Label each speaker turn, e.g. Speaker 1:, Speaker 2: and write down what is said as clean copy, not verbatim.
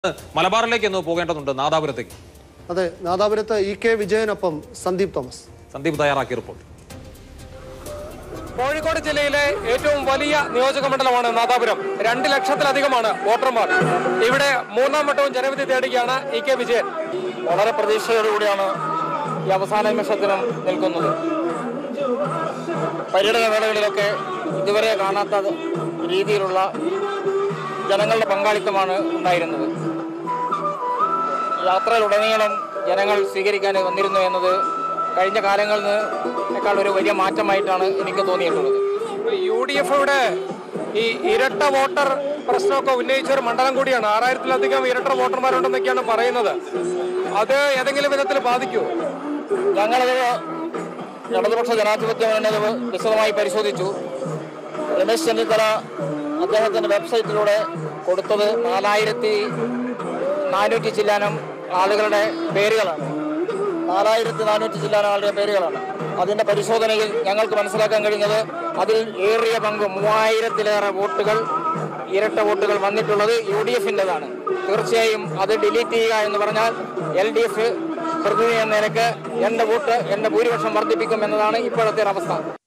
Speaker 1: മലബാറിലേക്ക് ഒന്ന് പോകേണ്ടതുണ്ട്, നാദാപുരത്തേക്ക്.
Speaker 2: അതെ, നാദാപുരത്ത് EK വിജയനൊപ്പം സന്ദീപ് തോമസ്.
Speaker 1: സന്ദീപ് തയ്യാറാക്കിയ റിപ്പോർട്ട്.
Speaker 3: കോഴിക്കോട് ജില്ലയിലെ ഏറ്റവും വലിയ നിയോജക മണ്ഡലമാണ് നാദാപുരം. 2 ലക്ഷത്തിലധികമാണ് വോട്ടർമാർ. ഇവിടെ മൂന്നാം വട്ടവും ജനവിധി തേടുകയാണ് EK വിജയൻ. വളരെ പ്രതീക്ഷയോടുകൂടിയാണ് ഈ അവസാന നിമിഷത്തിനും നിൽക്കുന്നത്. പര്യടന വേളകളിലൊക്കെ ഇതുവരെ കാണാത്ത രീതിയിലുള്ള ജനങ്ങളുടെ പങ്കാളിത്തമാണ് ഉണ്ടായിരുന്നത്. യാത്രയിലുടനീളം ജനങ്ങൾ സ്വീകരിക്കാൻ വന്നിരുന്നു എന്നത് കഴിഞ്ഞ കാലങ്ങളിനേക്കാൾ ഒരു വലിയ മാറ്റമായിട്ടാണ് എനിക്ക് തോന്നിയിട്ടുള്ളത്. UDF ഇവിടെ ഈ ഇരട്ട വോട്ടർ പ്രശ്നമൊക്കെ ഉന്നയിച്ച ഒരു മണ്ഡലം കൂടിയാണ്. 6000-ലധികം ഇരട്ട വോട്ടർമാരുണ്ടെന്നൊക്കെയാണ് പറയുന്നത്. അത് ഏതെങ്കിലും വിധത്തിൽ ബാധിക്കുമോ? ഞങ്ങളത് ഇടതുപക്ഷ ജനാധിപത്യ മുന്നണി വിശദമായി പരിശോധിച്ചു. രമേശ് ചെന്നിത്തല അദ്ദേഹത്തിന്റെ വെബ്സൈറ്റിലൂടെ കൊടുത്തത് 4400 ചില്ലാനം ആളുകളുടെ പേരുകളാണ്. 4400 ചില്ലാനം ആളുടെ പേരുകളാണ്. അതിന്റെ പരിശോധനയിൽ ഞങ്ങൾക്ക് മനസ്സിലാക്കാൻ കഴിഞ്ഞത് അതിൽ ഏറിയ പങ്ക് 3000-ലേറെ വോട്ടുകൾ, ഇരട്ട വോട്ടുകൾ വന്നിട്ടുള്ളത് UDF-ൻ്റെതാണ്. തീർച്ചയായും അത് ഡിലീറ്റ് ചെയ്യുക എന്ന് പറഞ്ഞാൽ LDF പ്രതിനിധി എന്ന നിലയ്ക്ക് എന്റെ വോട്ട്, എന്റെ ഭൂരിപക്ഷം വർദ്ധിപ്പിക്കും എന്നതാണ് ഇപ്പോഴത്തെ അവസ്ഥ.